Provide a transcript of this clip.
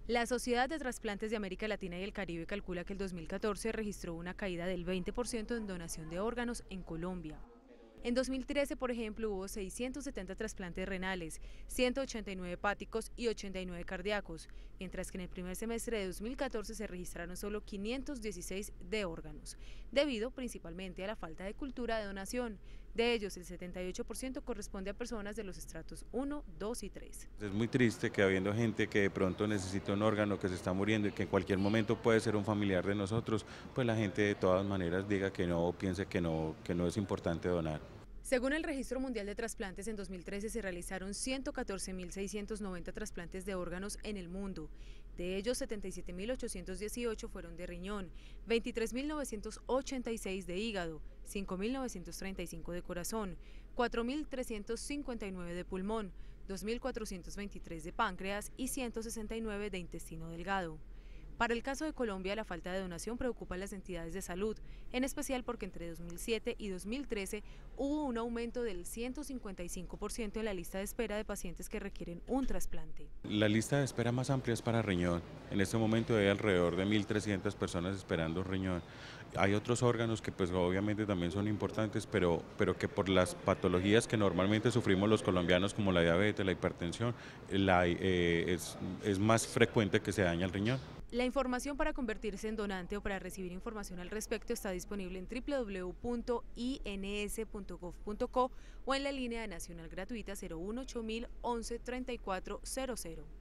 La Sociedad de Trasplantes de América Latina y el Caribe calcula que el 2014 registró una caída del 20% en donación de órganos en Colombia. En 2013, por ejemplo, hubo 670 trasplantes renales, 189 hepáticos y 89 cardíacos, mientras que en el primer semestre de 2014 se registraron solo 516 de órganos, debido principalmente a la falta de cultura de donación. De ellos, el 78% corresponde a personas de los estratos 1, 2 y 3. Es muy triste que habiendo gente que de pronto necesita un órgano, que se está muriendo y que en cualquier momento puede ser un familiar de nosotros, pues la gente de todas maneras diga que no o piense que no es importante donar. Según el Registro Mundial de Trasplantes, en 2013 se realizaron 114.690 trasplantes de órganos en el mundo. De ellos, 77.818 fueron de riñón, 23.986 de hígado, 5.935 de corazón, 4.359 de pulmón, 2.423 de páncreas y 169 de intestino delgado. Para el caso de Colombia, la falta de donación preocupa a las entidades de salud, en especial porque entre 2007 y 2013 hubo un aumento del 155% en la lista de espera de pacientes que requieren un trasplante. La lista de espera más amplia es para riñón. En este momento hay alrededor de 1.300 personas esperando riñón. Hay otros órganos que pues obviamente también son importantes, pero que por las patologías que normalmente sufrimos los colombianos como la diabetes, la hipertensión, es más frecuente que se dañe el riñón. La información para convertirse en donante o para recibir información al respecto está disponible en www.ins.gov.co o en la línea nacional gratuita 018 000 11 3400.